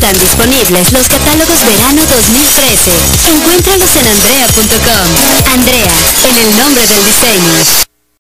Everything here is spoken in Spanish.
están disponibles los catálogos verano 2013. Encuéntralos en andrea.com. Andrea, en el nombre del diseño.